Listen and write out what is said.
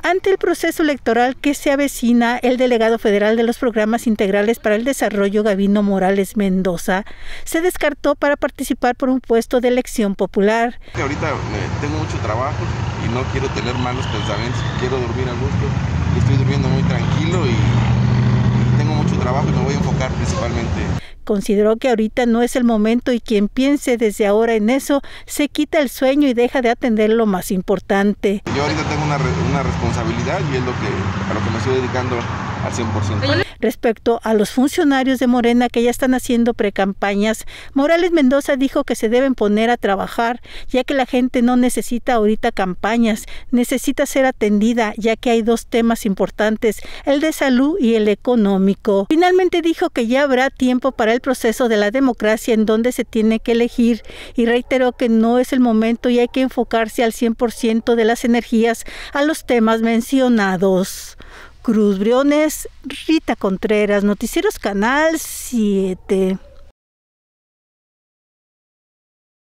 Ante el proceso electoral que se avecina, el delegado federal de los Programas Integrales para el Desarrollo, Gavino Morales Mendoza, se descartó para participar por un puesto de elección popular. Ahorita tengo mucho trabajo y no quiero tener malos pensamientos, quiero dormir a gusto, estoy durmiendo muy tranquilo y tengo mucho trabajo y me voy a enfocar principalmente. Consideró que ahorita no es el momento y quien piense desde ahora en eso se quita el sueño y deja de atender lo más importante. Yo ahorita tengo una responsabilidad y es a lo que me estoy dedicando al 100%. Respecto a los funcionarios de Morena que ya están haciendo precampañas, Morales Mendoza dijo que se deben poner a trabajar, ya que la gente no necesita ahorita campañas, necesita ser atendida, ya que hay dos temas importantes, el de salud y el económico. Finalmente dijo que ya habrá tiempo para el proceso de la democracia en donde se tiene que elegir y reiteró que no es el momento y hay que enfocarse al 100% de las energías a los temas mencionados. Cruz Briones, Rita Contreras, Noticieros Canal 7.